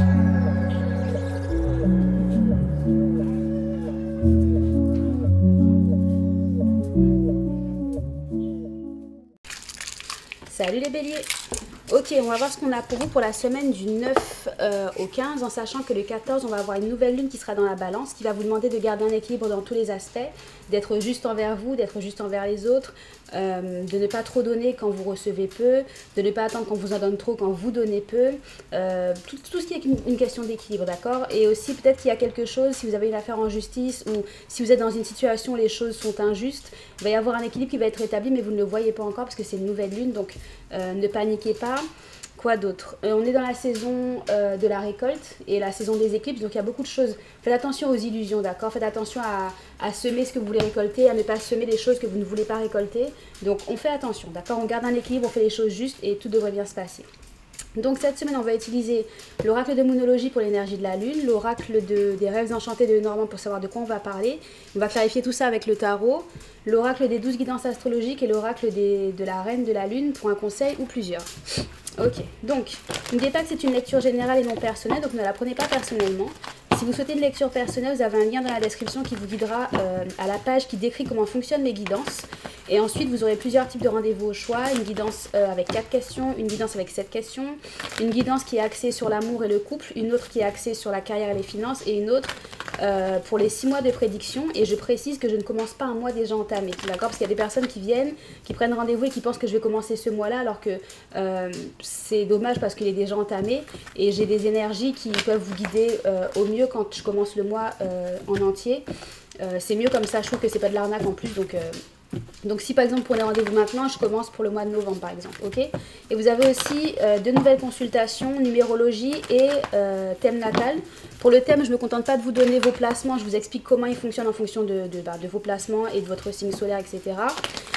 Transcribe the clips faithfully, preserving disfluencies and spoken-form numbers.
Salut les béliers. Ok, on va voir ce qu'on a pour vous pour la semaine du neuf euh, au quinze, en sachant que le quatorze, on va avoir une nouvelle lune qui sera dans la balance, qui va vous demander de garder un équilibre dans tous les aspects, d'être juste envers vous, d'être juste envers les autres, euh, de ne pas trop donner quand vous recevez peu, de ne pas attendre qu'on vous en donne trop quand vous donnez peu, euh, tout, tout ce qui est une, une question d'équilibre, d'accord? Et aussi peut-être qu'il y a quelque chose, si vous avez une affaire en justice ou si vous êtes dans une situation où les choses sont injustes, il va y avoir un équilibre qui va être rétabli, mais vous ne le voyez pas encore parce que c'est une nouvelle lune, donc euh, ne paniquez pas. Quoi d'autre? euh, On est dans la saison euh, de la récolte et la saison des éclipses, donc il y a beaucoup de choses. Faites attention aux illusions, d'accord? Faites attention à, à semer ce que vous voulez récolter, à ne pas semer des choses que vous ne voulez pas récolter. Donc on fait attention, d'accord? On garde un équilibre, on fait les choses justes et tout devrait bien se passer. Donc cette semaine, on va utiliser l'oracle de Moonologie pour l'énergie de la lune, l'oracle de, des rêves enchantés de Normand pour savoir de quoi on va parler. On va clarifier tout ça avec le tarot, l'oracle des douze guidances astrologiques et l'oracle de la reine de la lune pour un conseil ou plusieurs. Ok, donc n'oubliez pas que c'est une lecture générale et non personnelle, donc ne la prenez pas personnellement. Si vous souhaitez une lecture personnelle, vous avez un lien dans la description qui vous guidera euh, à la page qui décrit comment fonctionnent les guidances. Et ensuite, vous aurez plusieurs types de rendez-vous au choix. Une guidance euh, avec quatre questions, une guidance avec sept questions, une guidance qui est axée sur l'amour et le couple, une autre qui est axée sur la carrière et les finances, et une autre euh, pour les six mois de prédiction. Et je précise que je ne commence pas un mois déjà entamé, d'accord? Parce qu'il y a des personnes qui viennent, qui prennent rendez-vous et qui pensent que je vais commencer ce mois-là, alors que euh, c'est dommage parce qu'il est déjà entamé. Et j'ai des énergies qui peuvent vous guider euh, au mieux quand je commence le mois euh, en entier. Euh, c'est mieux comme ça, je trouve que c'est pas de l'arnaque en plus, donc... Euh, Donc si par exemple pour les rendez-vous maintenant, je commence pour le mois de novembre par exemple, ok? Et vous avez aussi euh, deux nouvelles consultations, numérologie et euh, thème natal. Pour le thème, je ne me contente pas de vous donner vos placements, je vous explique comment ils fonctionnent en fonction de, de, bah, de vos placements et de votre signe solaire, et cetera.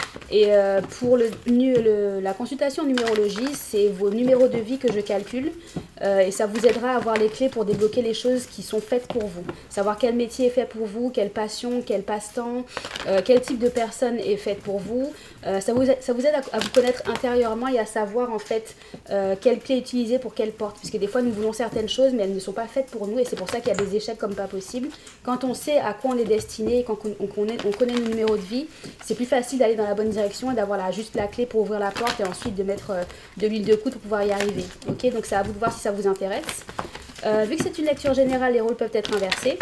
Et euh, pour le, le, la consultation en numérologie, c'est vos numéros de vie que je calcule euh, et ça vous aidera à avoir les clés pour débloquer les choses qui sont faites pour vous. Savoir quel métier est fait pour vous, quelle passion, quel passe-temps, euh, quel type de personne est faite pour vous. Euh, ça, vous ça vous aide à, à vous connaître intérieurement et à savoir en fait euh, quelle clé utiliser pour quelle porte. Parce que des fois nous voulons certaines choses mais elles ne sont pas faites pour nous et c'est pour ça qu'il y a des échecs comme pas possible. Quand on sait à quoi on est destiné, quand on, on, connaît, on connaît nos numéros de vie, c'est plus facile d'aller dans la bonne direction et d'avoir la, juste la clé pour ouvrir la porte et ensuite de mettre euh, de l'huile de coude pour pouvoir y arriver. Ok, donc c'est à vous de voir si ça vous intéresse. Euh, vu que c'est une lecture générale, les rôles peuvent être inversés.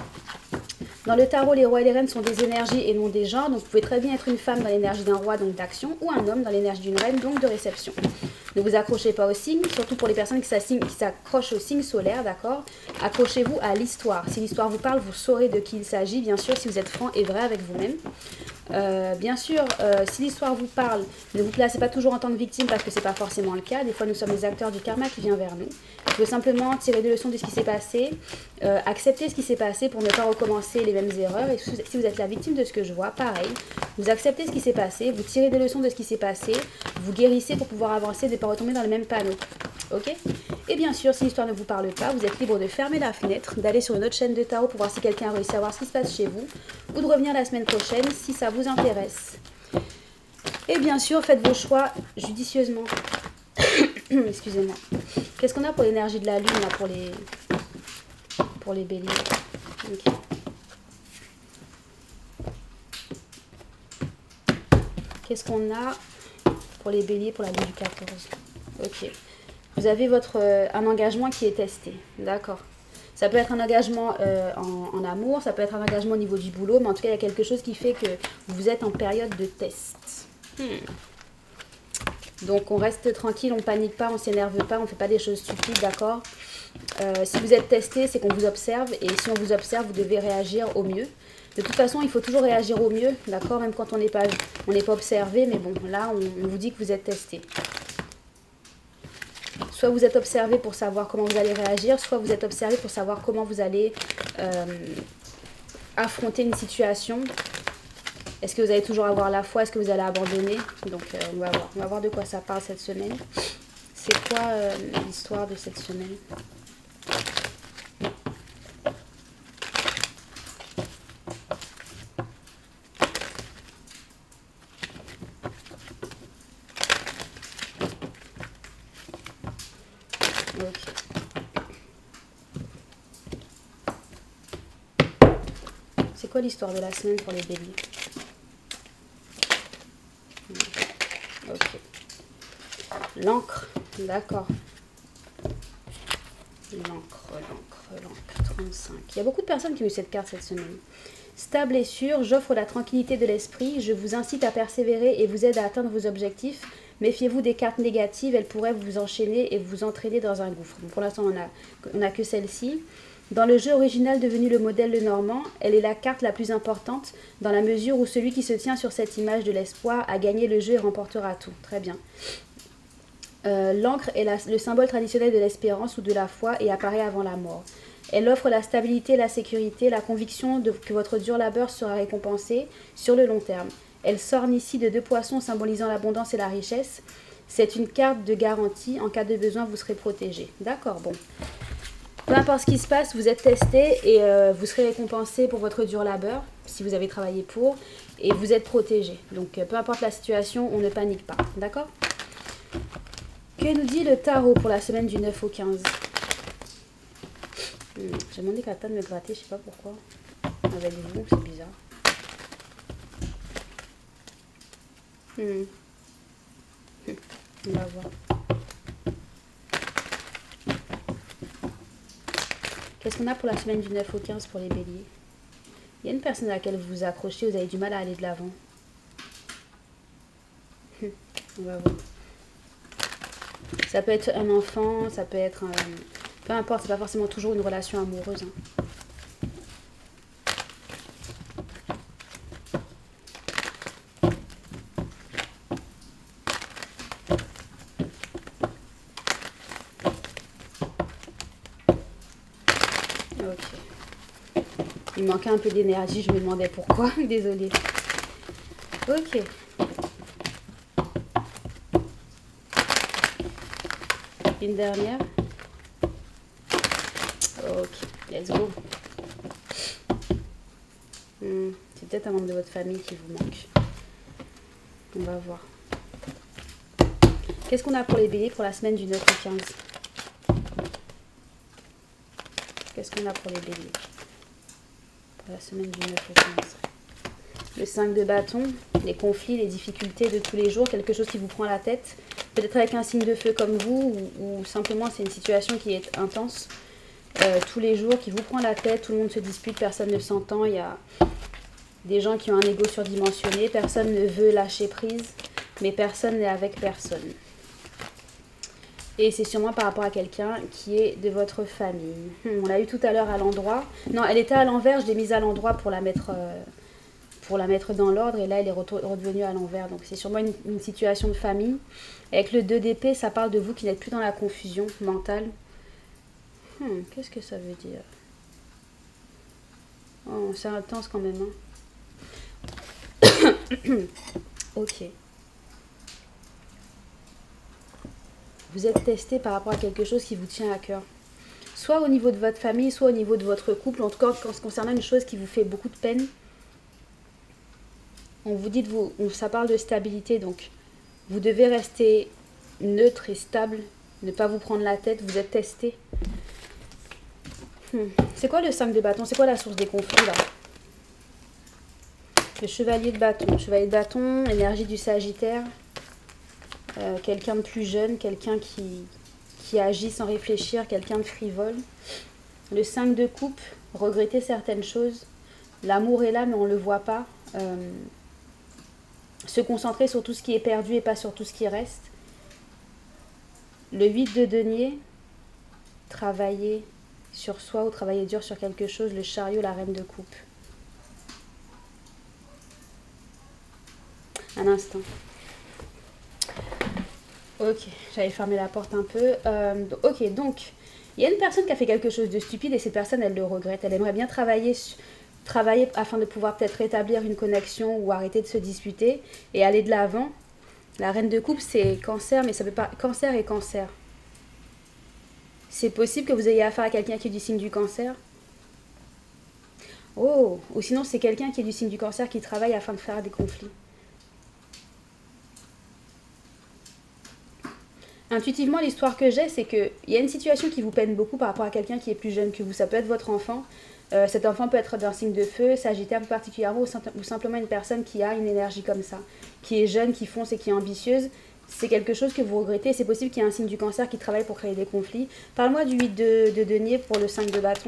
Dans le tarot, les rois et les reines sont des énergies et non des genres. Donc vous pouvez très bien être une femme dans l'énergie d'un roi, donc d'action, ou un homme dans l'énergie d'une reine, donc de réception. Ne vous accrochez pas au signe, surtout pour les personnes qui s'accrochent au signe solaire, d'accord? Accrochez-vous à l'histoire. Si l'histoire vous parle, vous saurez de qui il s'agit, bien sûr, si vous êtes franc et vrai avec vous-même. Euh, bien sûr, euh, si l'histoire vous parle, ne vous placez pas toujours en tant que victime parce que ce n'est pas forcément le cas. Des fois, nous sommes les acteurs du karma qui vient vers nous. Il faut simplement tirer des leçons de ce qui s'est passé, euh, accepter ce qui s'est passé pour ne pas recommencer les mêmes erreurs. Et si vous êtes la victime de ce que je vois, pareil, vous acceptez ce qui s'est passé, vous tirez des leçons de ce qui s'est passé, vous guérissez pour pouvoir avancer et ne pas retomber dans le même panneau. Ok? Et bien sûr, si l'histoire ne vous parle pas, vous êtes libre de fermer la fenêtre, d'aller sur une autre chaîne de tarot pour voir si quelqu'un a réussi à voir ce qui se passe chez vous, ou de revenir la semaine prochaine si ça vous intéresse. Et bien sûr, faites vos choix judicieusement. Excusez-moi. Qu'est-ce qu'on a pour l'énergie de la lune, là, pour les, pour les béliers? Okay. Qu'est-ce qu'on a pour les béliers pour la lune du quatorze? Ok. Vous avez votre, euh, un engagement qui est testé. D'accord. Ça peut être un engagement euh, en, en amour, ça peut être un engagement au niveau du boulot, mais en tout cas, il y a quelque chose qui fait que vous êtes en période de test. Hmm. Donc, on reste tranquille, on ne panique pas, on ne s'énerve pas, on ne fait pas des choses stupides, d'accord? euh, Si vous êtes testé, c'est qu'on vous observe, et si on vous observe, vous devez réagir au mieux. De toute façon, il faut toujours réagir au mieux, d'accord? Même quand on n'est pas, on n'est pas observé, mais bon, là, on, on vous dit que vous êtes testé. Soit vous êtes observé pour savoir comment vous allez réagir, soit vous êtes observé pour savoir comment vous allez euh, affronter une situation. Est-ce que vous allez toujours avoir la foi? Est-ce que vous allez abandonner? Donc euh, on va voir. On va voir de quoi ça parle cette semaine. C'est quoi euh, l'histoire de cette semaine? Ok. quoi l'histoire de la semaine pour les béliers? Ok. L'encre, d'accord. L'encre, l'encre, l'encre, trente-cinq. Il y a beaucoup de personnes qui ont eu cette carte cette semaine. Stable et sûr, j'offre la tranquillité de l'esprit, je vous incite à persévérer et vous aide à atteindre vos objectifs. Méfiez-vous des cartes négatives, elles pourraient vous enchaîner et vous entraîner dans un gouffre. Bon, pour l'instant, on n'a on a que celle-ci. Dans le jeu original devenu le modèle Le Normand, elle est la carte la plus importante dans la mesure où celui qui se tient sur cette image de l'espoir a gagné le jeu et remportera tout. Très bien. Euh, L'encre est la, le symbole traditionnel de l'espérance ou de la foi et apparaît avant la mort. Elle offre la stabilité, la sécurité, la conviction de, que votre dur labeur sera récompensé sur le long terme. Elle s'orne ici de deux poissons symbolisant l'abondance et la richesse. C'est une carte de garantie. En cas de besoin, vous serez protégé. D'accord, bon. Peu importe ce qui se passe, vous êtes testé et euh, vous serez récompensé pour votre dur labeur, si vous avez travaillé pour, et vous êtes protégé. Donc, euh, peu importe la situation, on ne panique pas. D'accord? Que nous dit le tarot pour la semaine du neuf au quinze? Hmm, j'ai demandé qu'à de me gratter, je sais pas pourquoi. Avec vous, c'est bizarre. Hmm. Hmm. On va voir. Qu'est-ce qu'on a pour la semaine du neuf au quinze pour les béliers? Il y a une personne à laquelle vous vous accrochez, vous avez du mal à aller de l'avant. Hmm. On va voir. Ça peut être un enfant, ça peut être un... Peu importe, c'est pas forcément toujours une relation amoureuse. Hein. Ok. Il manquait un peu d'énergie, je me demandais pourquoi. Désolée. Ok. Une dernière. Ok, let's go. Hmm, c'est peut-être un membre de votre famille qui vous manque. On va voir. Qu'est-ce qu'on a pour les béliers pour la semaine du neuf au quinze? Qu'est-ce qu'on a pour les béliers pour la semaine du neuf au quinze? Le cinq de bâton, les conflits, les difficultés de tous les jours, quelque chose qui vous prend la tête. Peut-être avec un signe de feu comme vous, ou, ou simplement c'est une situation qui est intense. Euh, tous les jours, qui vous prend la tête, tout le monde se dispute, personne ne s'entend, il y a des gens qui ont un ego surdimensionné, personne ne veut lâcher prise, mais personne n'est avec personne. Et c'est sûrement par rapport à quelqu'un qui est de votre famille. Hmm, on l'a eu tout à l'heure à l'endroit. Non, elle était à l'envers, je l'ai mise à l'endroit pour la mettre... Euh, pour la mettre dans l'ordre, et là elle est redevenue à l'envers, donc c'est sûrement une, une situation de famille. Avec le deux d'épée, ça parle de vous qui n'êtes plus dans la confusion mentale. Hmm, qu'est-ce que ça veut dire? Oh, c'est intense quand même. Hein. Ok. Vous êtes testé par rapport à quelque chose qui vous tient à cœur. Soit au niveau de votre famille, soit au niveau de votre couple, en tout cas concernant une chose qui vous fait beaucoup de peine. On vous dit, de vous, ça parle de stabilité, donc vous devez rester neutre et stable, ne pas vous prendre la tête, vous êtes testé. Hmm. C'est quoi le cinq de bâton? C'est quoi la source des conflits là? Le chevalier de bâton. Le chevalier de bâton, énergie du sagittaire, euh, quelqu'un de plus jeune, quelqu'un qui, qui agit sans réfléchir, quelqu'un de frivole. Le cinq de coupe, regretter certaines choses. L'amour est là mais on ne le voit pas. Euh, Se concentrer sur tout ce qui est perdu et pas sur tout ce qui reste. Le huit de denier, travailler sur soi ou travailler dur sur quelque chose. Le chariot, la reine de coupe. Un instant. Ok, j'avais fermé la porte un peu. Euh, ok, donc, il y a une personne qui a fait quelque chose de stupide et cette personne, elle le regrette. Elle aimerait bien travailler sur... travailler afin de pouvoir peut-être rétablir une connexion ou arrêter de se disputer et aller de l'avant. La reine de coupe, c'est cancer, mais ça peut pas... Cancer et cancer. C'est possible que vous ayez affaire à quelqu'un qui est du signe du cancer. Oh, ou sinon c'est quelqu'un qui est du signe du cancer qui travaille afin de faire des conflits. Intuitivement, l'histoire que j'ai, c'est qu'il y a une situation qui vous peine beaucoup par rapport à quelqu'un qui est plus jeune que vous. Ça peut être votre enfant. Euh, cet enfant peut être d'un signe de feu, Sagittaire plus particulièrement, ou, ou simplement une personne qui a une énergie comme ça, qui est jeune, qui fonce et qui est ambitieuse. C'est quelque chose que vous regrettez. C'est possible qu'il y ait un signe du cancer qui travaille pour créer des conflits. Parle-moi du huit de, de denier pour le cinq de bâton.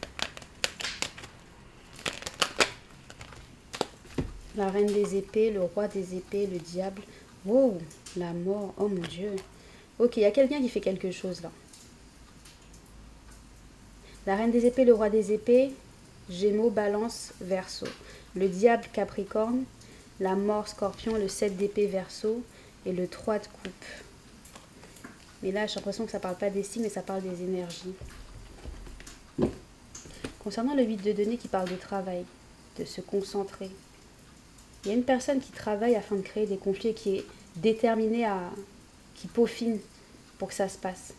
La reine des épées, le roi des épées, le diable. Wow, la mort, oh mon Dieu. Ok, il y a quelqu'un qui fait quelque chose là. La reine des épées, le roi des épées, Gémeaux, Balance, Verseau. Le diable, Capricorne, la mort, Scorpion, le sept d'épée, Verseau et le trois de coupe. Mais là, j'ai l'impression que ça ne parle pas des signes, mais ça parle des énergies. Concernant le huit de denier qui parle de travail, de se concentrer. Il y a une personne qui travaille afin de créer des conflits et qui est déterminée à... qui peaufine pour que ça se passe.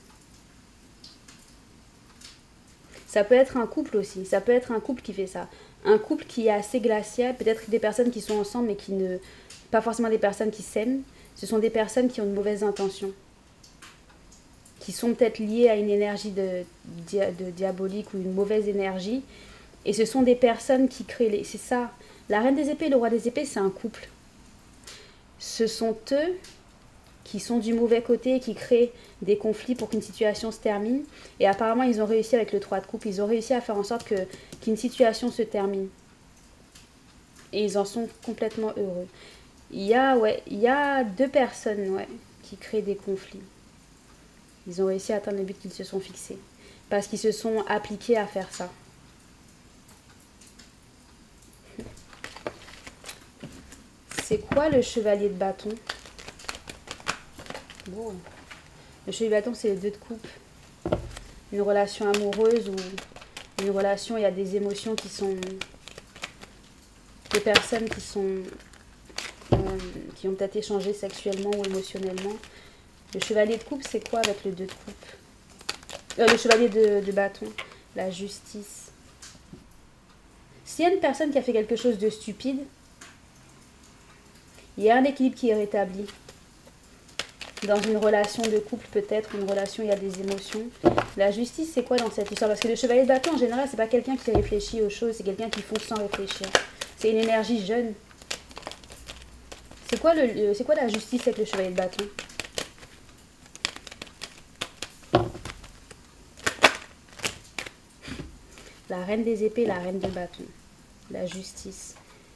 Ça peut être un couple aussi, ça peut être un couple qui fait ça. Un couple qui est assez glacial, peut-être des personnes qui sont ensemble mais qui ne... pas forcément des personnes qui s'aiment, ce sont des personnes qui ont de mauvaises intentions. Qui sont peut-être liées à une énergie de, de diabolique ou une mauvaise énergie. Et ce sont des personnes qui créent les... C'est ça. La reine des épées et le roi des épées, c'est un couple. Ce sont eux qui sont du mauvais côté et qui créent des conflits pour qu'une situation se termine. Et apparemment, ils ont réussi avec le trois de coupe. Ils ont réussi à faire en sorte que, qu'une situation se termine. Et ils en sont complètement heureux. Il y a, ouais, il y a deux personnes ouais, qui créent des conflits. Ils ont réussi à atteindre le but qu'ils se sont fixés. Parce qu'ils se sont appliqués à faire ça. C'est quoi le chevalier de bâton? Bon. Le chevalier de bâton, c'est les deux de coupe. Une relation amoureuse ou une relation, il y a des émotions qui sont... Des personnes qui sont... Euh, qui ont peut-être échangé sexuellement ou émotionnellement. Le chevalier de coupe, c'est quoi avec le deux de coupe? euh, Le chevalier de, de bâton. La justice. S'il y a une personne qui a fait quelque chose de stupide, il y a un équilibre qui est rétabli. Dans une relation de couple, peut-être, une relation, il y a des émotions. La justice, c'est quoi dans cette histoire? Parce que le chevalier de bâton, en général, c'est pas quelqu'un qui réfléchit aux choses, c'est quelqu'un qui fonce sans réfléchir. C'est une énergie jeune. C'est quoi, le, c'est quoi la justice avec le chevalier de bâton? La reine des épées, la reine de bâton. La justice.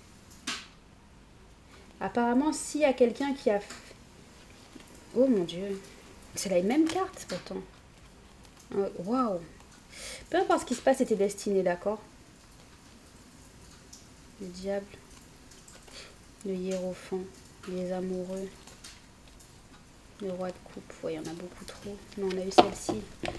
Apparemment, s'il y a quelqu'un qui a... Oh mon Dieu. C'est la même carte, pourtant. Waouh. Peu importe ce qui se passe, c'était destiné, d'accord? Le diable. Le hiérophant. Les amoureux. Le roi de coupe. Ouais, il y en a beaucoup trop. Non, on a eu celle-ci.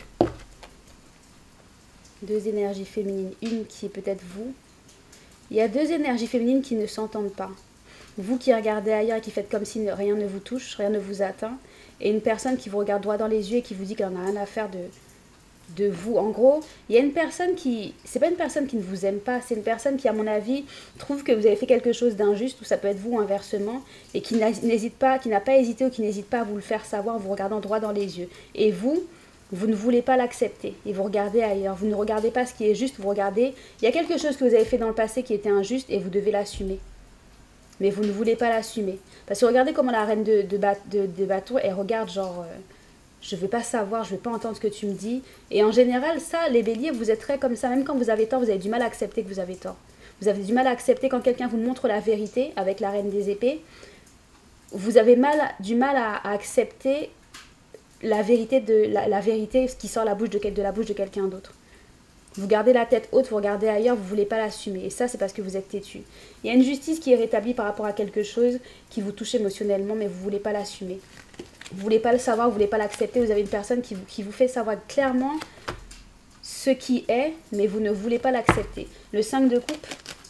Deux énergies féminines. Une qui est peut-être vous. Il y a deux énergies féminines qui ne s'entendent pas. Vous qui regardez ailleurs et qui faites comme si rien ne vous touche, rien ne vous atteint. Et une personne qui vous regarde droit dans les yeux et qui vous dit qu'elle n'en a rien à faire de, de vous. En gros, il y a une personne qui... C'est pas une personne qui ne vous aime pas. C'est une personne qui, à mon avis, trouve que vous avez fait quelque chose d'injuste, ou ça peut être vous inversement, et qui n'hésite pas, qui n'a pas hésité ou qui n'hésite pas à vous le faire savoir en vous regardant droit dans les yeux. Et vous... Vous ne voulez pas l'accepter et vous regardez ailleurs. Vous ne regardez pas ce qui est juste, vous regardez... Il y a quelque chose que vous avez fait dans le passé qui était injuste et vous devez l'assumer. Mais vous ne voulez pas l'assumer. Parce que regardez comment la reine de, de, de, de bâton, elle regarde genre... Euh, je ne veux pas savoir, je ne veux pas entendre ce que tu me dis. Et en général, ça, les béliers, vous êtes très comme ça. Même quand vous avez tort, vous avez du mal à accepter que vous avez tort. Vous avez du mal à accepter quand quelqu'un vous montre la vérité avec la reine des épées. Vous avez mal, du mal à, à accepter... La vérité, de, la, la vérité qui sort la bouche de, de la bouche de quelqu'un d'autre. Vous gardez la tête haute, vous regardez ailleurs, vous ne voulez pas l'assumer. Et ça, c'est parce que vous êtes têtu. Il y a une justice qui est rétablie par rapport à quelque chose qui vous touche émotionnellement, mais vous ne voulez pas l'assumer. Vous ne voulez pas le savoir, vous ne voulez pas l'accepter. Vous avez une personne qui, qui vous fait savoir clairement ce qui est, mais vous ne voulez pas l'accepter. Le cinq de coupe,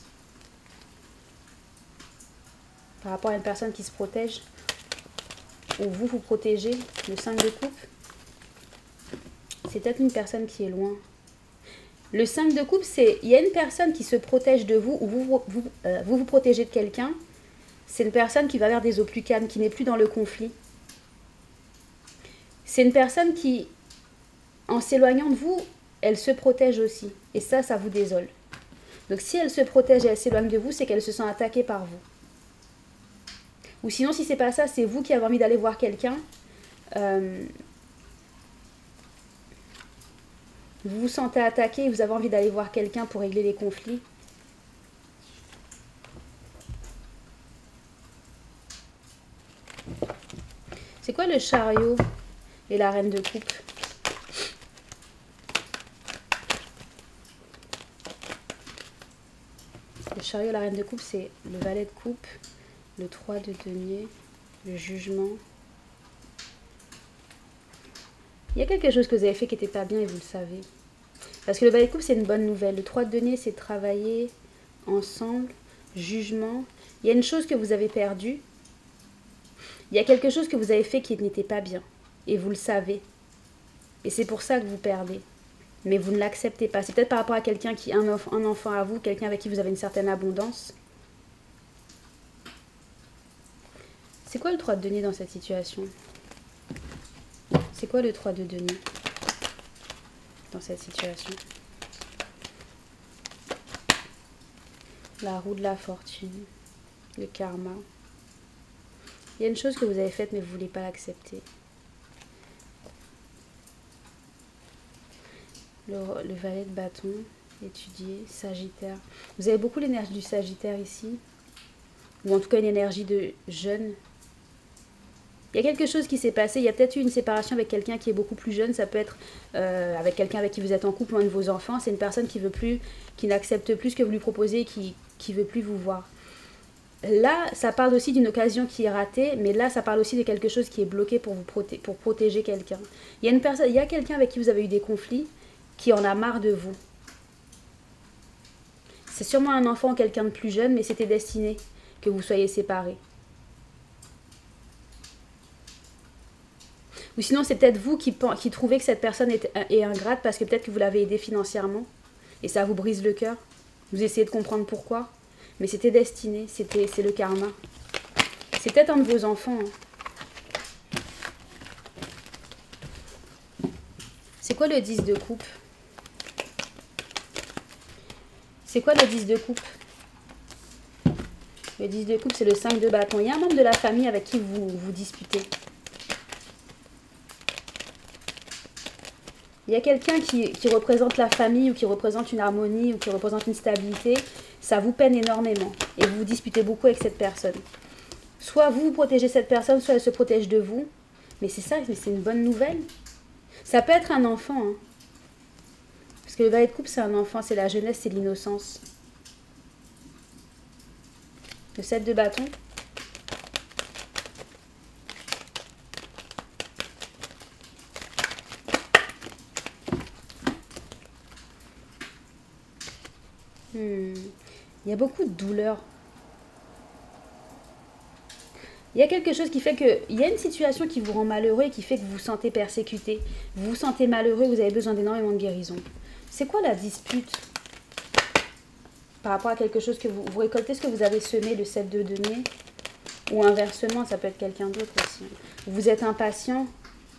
par rapport à une personne qui se protège, ou vous vous protégez, le cinq de coupe, c'est peut-être une personne qui est loin. Le cinq de coupe, c'est, il y a une personne qui se protège de vous, ou vous vous, euh, vous, vous protégez de quelqu'un, c'est une personne qui va vers des eaux plus calmes, qui n'est plus dans le conflit. C'est une personne qui, en s'éloignant de vous, elle se protège aussi. Et ça, ça vous désole. Donc si elle se protège et elle s'éloigne de vous, c'est qu'elle se sent attaquée par vous. Ou sinon, si c'est pas ça, c'est vous qui avez envie d'aller voir quelqu'un. Euh, vous vous sentez attaqué et vous avez envie d'aller voir quelqu'un pour régler les conflits. C'est quoi le chariot et la reine de coupe? Le chariot et la reine de coupe, c'est le valet de coupe, le trois de denier, le jugement. Il y a quelque chose que vous avez fait qui n'était pas bien et vous le savez. Parce que le valet de coupe, c'est une bonne nouvelle. Le trois de denier, c'est travailler ensemble, jugement. Il y a une chose que vous avez perdue. Il y a quelque chose que vous avez fait qui n'était pas bien. Et vous le savez. Et c'est pour ça que vous perdez. Mais vous ne l'acceptez pas. C'est peut-être par rapport à quelqu'un qui a un, un enfant à vous, quelqu'un avec qui vous avez une certaine abondance. C'est quoi le trois de denier dans cette situation? C'est quoi le trois de denier dans cette situation? La roue de la fortune, le karma. Il y a une chose que vous avez faite mais vous ne voulez pas l'accepter. Le, le valet de bâton, étudier, sagittaire. Vous avez beaucoup l'énergie du sagittaire ici. Ou en tout cas une énergie de jeune. Il y a quelque chose qui s'est passé. Il y a peut-être eu une séparation avec quelqu'un qui est beaucoup plus jeune. Ça peut être euh, avec quelqu'un avec qui vous êtes en couple ou un de vos enfants. C'est une personne qui veut plus, qui n'accepte plus ce que vous lui proposez, qui qui veut plus vous voir. Là, ça parle aussi d'une occasion qui est ratée, mais là, ça parle aussi de quelque chose qui est bloqué pour vous proté pour protéger quelqu'un. Il y a une personne, il y a quelqu'un avec qui vous avez eu des conflits, qui en a marre de vous. C'est sûrement un enfant ou quelqu'un de plus jeune, mais c'était destiné que vous soyez séparés. Ou sinon, c'est peut-être vous qui, qui trouvez que cette personne est, est ingrate parce que peut-être que vous l'avez aidé financièrement et ça vous brise le cœur. Vous essayez de comprendre pourquoi, mais c'était destiné, c'était, c'est le karma. C'est peut-être un de vos enfants. Hein. C'est quoi le dix de coupe? C'est quoi le dix de coupe? Le dix de coupe, c'est le cinq de bâton. Il y a un membre de la famille avec qui vous vous disputez. Il y a quelqu'un qui, qui représente la famille ou qui représente une harmonie ou qui représente une stabilité. Ça vous peine énormément et vous vous disputez beaucoup avec cette personne. Soit vous, vous protégez cette personne, soit elle se protège de vous. Mais c'est ça, mais c'est une bonne nouvelle. Ça peut être un enfant. Hein. Parce que le valet de coupe, c'est un enfant, c'est la jeunesse, c'est l'innocence. Le sept de bâton. Hmm. Il y a beaucoup de douleur. Il y a quelque chose qui fait que... Il y a une situation qui vous rend malheureux et qui fait que vous vous sentez persécuté. Vous vous sentez malheureux, vous avez besoin d'énormément de guérison. C'est quoi la dispute? Par rapport à quelque chose que vous... Vous récoltez ce que vous avez semé, le sept de denier. Ou inversement, ça peut être quelqu'un d'autre aussi. Vous êtes impatient.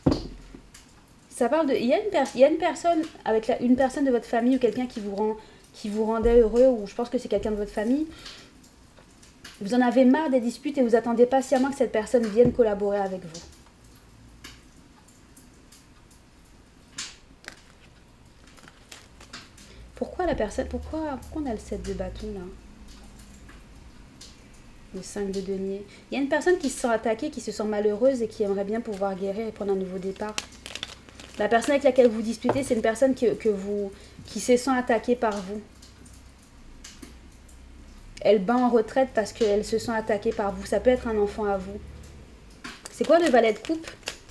Ça parle de... Il y a une, per... Il y a une personne, avec la... une personne de votre famille ou quelqu'un qui vous rend... qui vous rendait heureux, ou je pense que c'est quelqu'un de votre famille, vous en avez marre des disputes et vous attendez patiemment que cette personne vienne collaborer avec vous. Pourquoi la personne, pourquoi, pourquoi on a le sept de bâton là? Le cinq de denier. Il y a une personne qui se sent attaquée, qui se sent malheureuse et qui aimerait bien pouvoir guérir et prendre un nouveau départ. La personne avec laquelle vous disputez, c'est une personne que, que vous, qui se sent attaquée par vous. Elle bat en retraite parce qu'elle se sent attaquée par vous. Ça peut être un enfant à vous. C'est quoi le valet de coupe?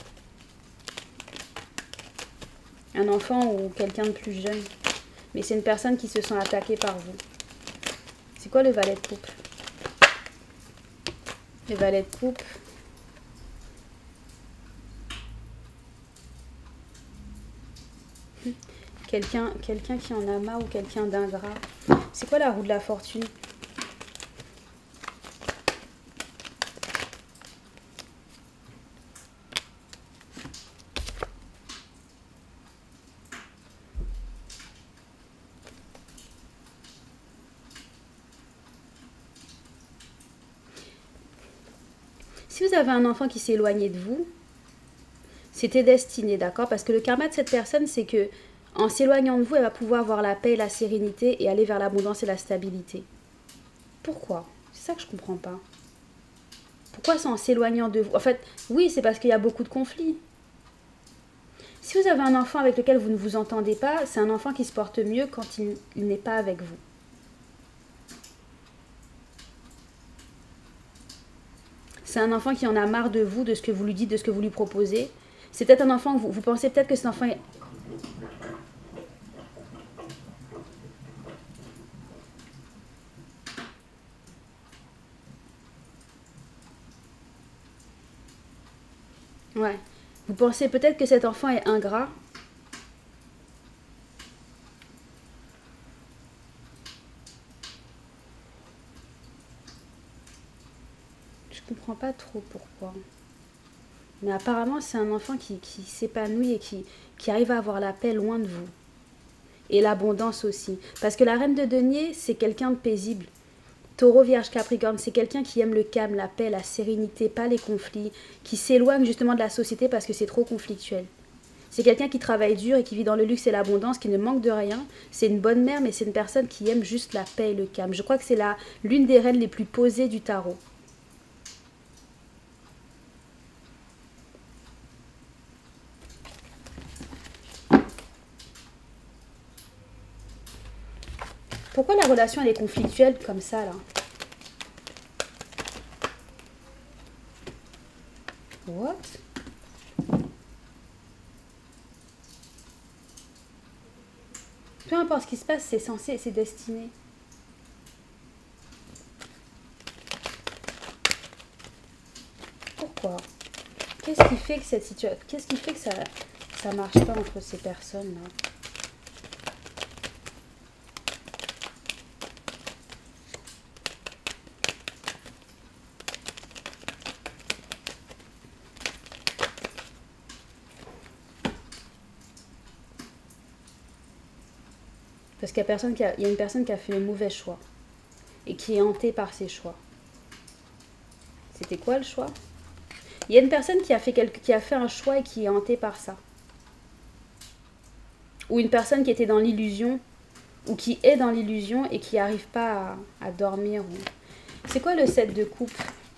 Un enfant ou quelqu'un de plus jeune. Mais c'est une personne qui se sent attaquée par vous. C'est quoi le valet de coupe? Le valet de coupe. Quelqu'un quelqu'un qui en a marre ou quelqu'un d'ingrat. C'est quoi la roue de la fortune? Si vous avez un enfant qui s'est éloigné de vous, c'était destiné, d'accord? Parce que le karma de cette personne, c'est que en s'éloignant de vous, elle va pouvoir avoir la paix et la sérénité et aller vers l'abondance et la stabilité. Pourquoi? C'est ça que je comprends pas. Pourquoi c'est en s'éloignant de vous? En fait, oui, c'est parce qu'il y a beaucoup de conflits. Si vous avez un enfant avec lequel vous ne vous entendez pas, c'est un enfant qui se porte mieux quand il, il n'est pas avec vous. C'est un enfant qui en a marre de vous, de ce que vous lui dites, de ce que vous lui proposez. C'est peut-être un enfant que vous, vous pensez peut-être que cet enfant est... Ouais. Vous pensez peut-être que cet enfant est ingrat. Je comprends pas trop pourquoi. Mais apparemment, c'est un enfant qui, qui s'épanouit et qui, qui arrive à avoir la paix loin de vous. Et l'abondance aussi. Parce que la reine de denier, c'est quelqu'un de paisible. Taureau, Vierge, Capricorne, c'est quelqu'un qui aime le calme, la paix, la sérénité, pas les conflits, qui s'éloigne justement de la société parce que c'est trop conflictuel. C'est quelqu'un qui travaille dur et qui vit dans le luxe et l'abondance, qui ne manque de rien. C'est une bonne mère, mais c'est une personne qui aime juste la paix et le calme. Je crois que c'est la l'une des reines les plus posées du tarot. Pourquoi la relation elle est conflictuelle comme ça là? What? Peu importe ce qui se passe, c'est censé, c'est destiné. Pourquoi? Qu'est-ce qui fait que cette situation, qu'est-ce qui fait que ça, ça marche pas entre ces personnes là? Parce qu'il y a personne qui a, il y a une personne qui a fait le mauvais choix et qui est hantée par ses choix. C'était quoi le choix? Il y a une personne qui a fait quelque, qui a fait un choix et qui est hantée par ça. Ou une personne qui était dans l'illusion ou qui est dans l'illusion et qui n'arrive pas à, à dormir. C'est quoi le sept de coupe?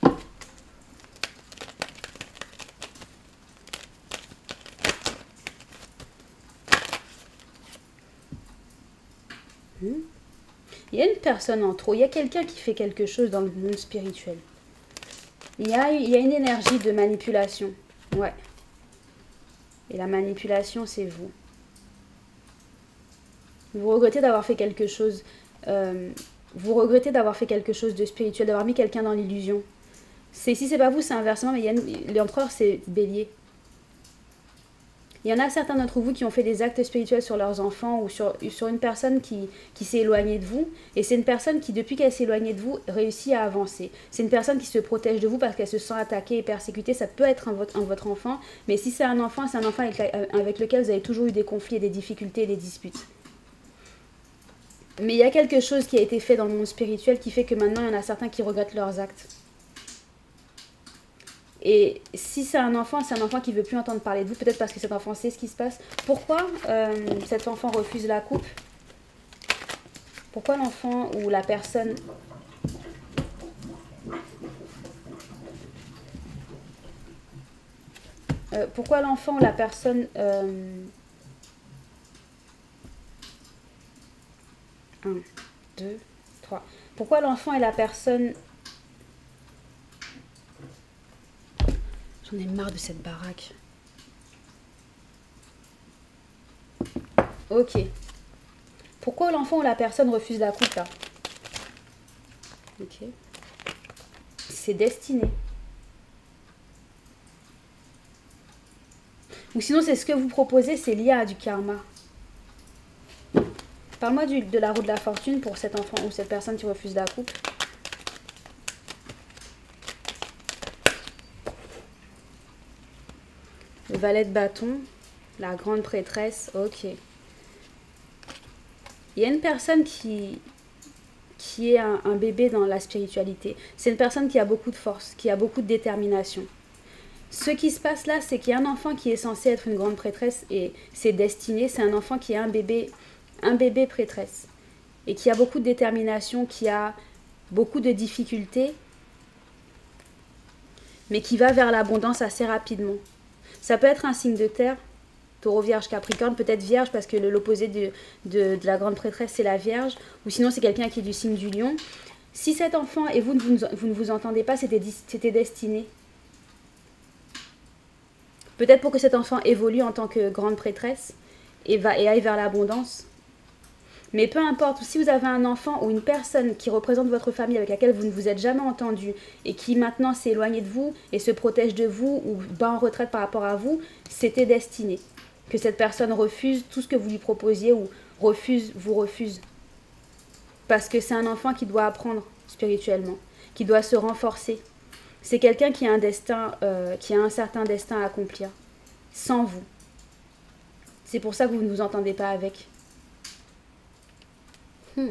Hmm. Il y a une personne en trop, il y a quelqu'un qui fait quelque chose dans le monde spirituel. Il y a, il y a une énergie de manipulation. Ouais. Et la manipulation, c'est vous. Vous regrettez d'avoir fait quelque chose. Euh, vous regrettez d'avoir fait quelque chose de spirituel, d'avoir mis quelqu'un dans l'illusion. Si c'est pas vous, c'est inversement, mais l'empereur, c'est bélier. Il y en a certains d'entre vous qui ont fait des actes spirituels sur leurs enfants ou sur, sur une personne qui, qui s'est éloignée de vous. Et c'est une personne qui, depuis qu'elle s'est éloignée de vous, réussit à avancer. C'est une personne qui se protège de vous parce qu'elle se sent attaquée et persécutée. Ça peut être un, un, votre enfant, mais si c'est un enfant, c'est un enfant avec, avec lequel vous avez toujours eu des conflits, et des difficultés et des disputes. Mais il y a quelque chose qui a été fait dans le monde spirituel qui fait que maintenant, il y en a certains qui regrettent leurs actes. Et si c'est un enfant, c'est un enfant qui ne veut plus entendre parler de vous, peut-être parce que cet enfant sait ce qui se passe. Pourquoi euh, cet enfant refuse la coupe? Pourquoi l'enfant ou la personne... Euh, pourquoi l'enfant ou la personne... Euh... un, deux, trois. Pourquoi l'enfant et la personne... J'en ai marre de cette baraque. Ok. Pourquoi l'enfant ou la personne refuse la coupe là? Ok. C'est destiné. Ou sinon, c'est ce que vous proposez, c'est lié à du karma. Parle-moi de la roue de la fortune pour cet enfant ou cette personne qui refuse la coupe. Le valet de bâton, la grande prêtresse, ok. Il y a une personne qui, qui est un, un bébé dans la spiritualité. C'est une personne qui a beaucoup de force, qui a beaucoup de détermination. Ce qui se passe là, c'est qu'il y a un enfant qui est censé être une grande prêtresse et c'est destiné, c'est un enfant qui est un bébé, un bébé prêtresse et qui a beaucoup de détermination, qui a beaucoup de difficultés, mais qui va vers l'abondance assez rapidement. Ça peut être un signe de terre, Taureau, Vierge, Capricorne, peut-être Vierge parce que l'opposé de, de, de la grande prêtresse c'est la Vierge, ou sinon c'est quelqu'un qui est du signe du Lion. Si cet enfant et vous, vous, vous ne vous entendez pas, c'était destiné. Peut-être pour que cet enfant évolue en tant que grande prêtresse et, va, et aille vers l'abondance. Mais peu importe, si vous avez un enfant ou une personne qui représente votre famille avec laquelle vous ne vous êtes jamais entendu et qui maintenant s'est éloigné de vous et se protège de vous ou bat en retraite par rapport à vous, c'était destiné. Que cette personne refuse tout ce que vous lui proposiez ou refuse, vous refuse. Parce que c'est un enfant qui doit apprendre spirituellement, qui doit se renforcer. C'est quelqu'un qui a un destin, euh, qui a un certain destin à accomplir, sans vous. C'est pour ça que vous ne vous entendez pas avec. Hmm.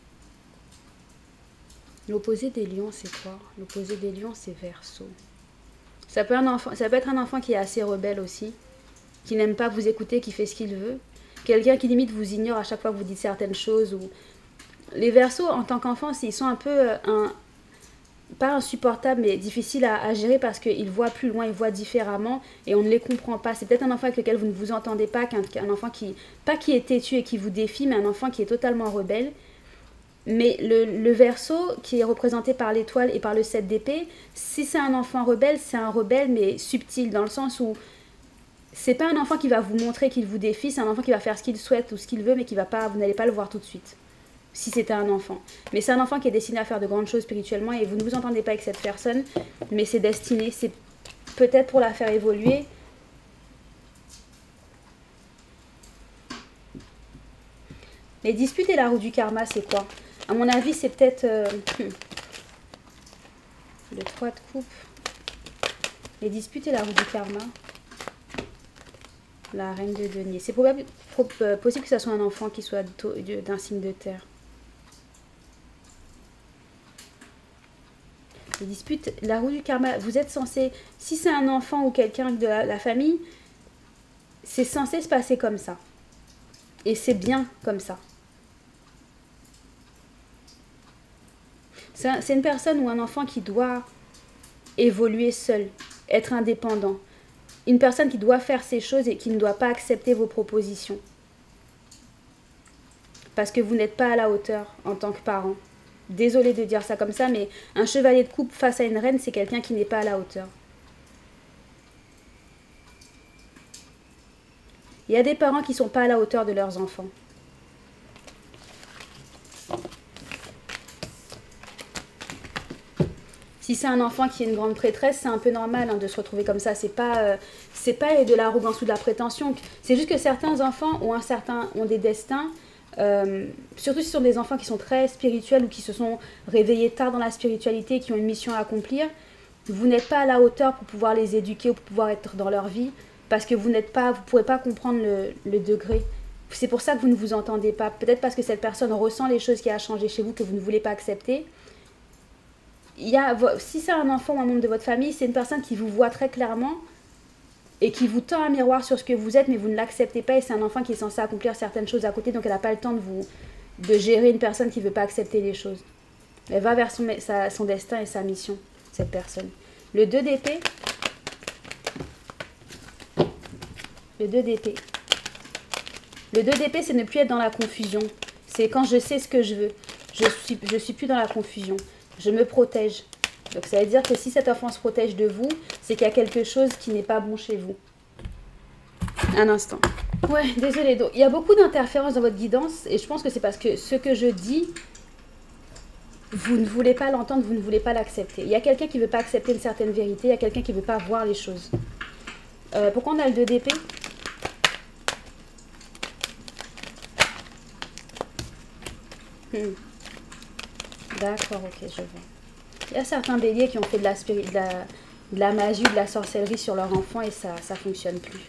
L'opposé des lions, c'est quoi? L'opposé des lions, c'est Verseau. Ça peut, un enfant, ça peut être un enfant qui est assez rebelle aussi, qui n'aime pas vous écouter, qui fait ce qu'il veut. Quelqu'un qui limite vous ignore à chaque fois que vous dites certaines choses. Ou... Les Verseaux, en tant qu'enfants, ils sont un peu... un pas insupportable mais difficile à, à gérer parce qu'ils voient plus loin, ils voient différemment et on ne les comprend pas. C'est peut-être un enfant avec lequel vous ne vous entendez pas, qu'un un enfant qui, pas qui est têtu et qui vous défie, mais un enfant qui est totalement rebelle. Mais le, le Verseau, qui est représenté par l'étoile et par le sept d'épée, si c'est un enfant rebelle, c'est un rebelle mais subtil, dans le sens où c'est pas un enfant qui va vous montrer qu'il vous défie, c'est un enfant qui va faire ce qu'il souhaite ou ce qu'il veut, mais qui va pas, vous n'allez pas le voir tout de suite. Si c'était un enfant. Mais c'est un enfant qui est destiné à faire de grandes choses spirituellement et vous ne vous entendez pas avec cette personne, mais c'est destiné, c'est peut-être pour la faire évoluer. Les disputes et la roue du karma, c'est quoi? À mon avis, c'est peut-être euh, le trois de coupe. Les disputes et la roue du karma. La reine de denier. C'est probable, possible que ce soit un enfant qui soit d'un signe de terre. Les disputes, la roue du karma, vous êtes censé, si c'est un enfant ou quelqu'un de la, la famille, c'est censé se passer comme ça. Et c'est bien comme ça. C'est une personne ou un enfant qui doit évoluer seul, être indépendant. Une personne qui doit faire ses choses et qui ne doit pas accepter vos propositions. Parce que vous n'êtes pas à la hauteur en tant que parent. Désolée de dire ça comme ça, mais un chevalier de coupe face à une reine, c'est quelqu'un qui n'est pas à la hauteur. Il y a des parents qui ne sont pas à la hauteur de leurs enfants. Si c'est un enfant qui est une grande prêtresse, c'est un peu normal hein, de se retrouver comme ça. C'est pas, euh, c'est pas de l'arrogance ou de la prétention. C'est juste que certains enfants ont, un certain, ont des destins... Euh, surtout si ce sont des enfants qui sont très spirituels ou qui se sont réveillés tard dans la spiritualité et qui ont une mission à accomplir, vous n'êtes pas à la hauteur pour pouvoir les éduquer ou pour pouvoir être dans leur vie parce que vous n'êtes pas, vous ne pourrez pas comprendre le, le degré. C'est pour ça que vous ne vous entendez pas. Peut-être parce que cette personne ressent les choses qui a changé chez vous que vous ne voulez pas accepter. Il y a, si c'est un enfant ou un membre de votre famille, c'est une personne qui vous voit très clairement et qui vous tend un miroir sur ce que vous êtes, mais vous ne l'acceptez pas, et c'est un enfant qui est censé accomplir certaines choses à côté, donc elle n'a pas le temps de, vous, de gérer une personne qui ne veut pas accepter les choses. Elle va vers son, sa, son destin et sa mission, cette personne. Le deux d'épée. Le deux d'épée. Le deux d'épée, c'est ne plus être dans la confusion. C'est quand je sais ce que je veux. Je suis, je suis plus dans la confusion. Je me protège. Donc ça veut dire que si cet enfant se protège de vous, c'est qu'il y a quelque chose qui n'est pas bon chez vous. Un instant. Ouais, désolée. Donc, il y a beaucoup d'interférences dans votre guidance et je pense que c'est parce que ce que je dis, vous ne voulez pas l'entendre, vous ne voulez pas l'accepter. Il y a quelqu'un qui ne veut pas accepter une certaine vérité, il y a quelqu'un qui ne veut pas voir les choses. Euh, pourquoi on a le deux d'épée? hmm. D'accord, ok, je vois. Il y a certains béliers qui ont fait de la, de la, de la magie ou de la sorcellerie sur leur enfant et ça ne fonctionne plus.